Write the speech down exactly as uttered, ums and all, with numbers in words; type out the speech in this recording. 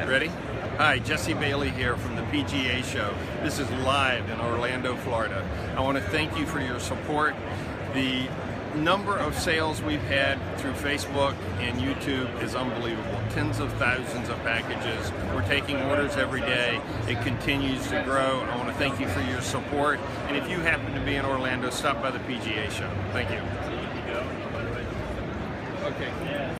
Ready? Hi, Jesse Bailey here from the P G A show. This is live in Orlando, Florida. I want to thank you for your support. The number of sales we've had through Facebook and YouTube is unbelievable. Tens of thousands of packages. We're taking orders every day. It continues to grow. I want to thank you for your support. And if you happen to be in Orlando, stop by the P G A show. Thank you. Okay.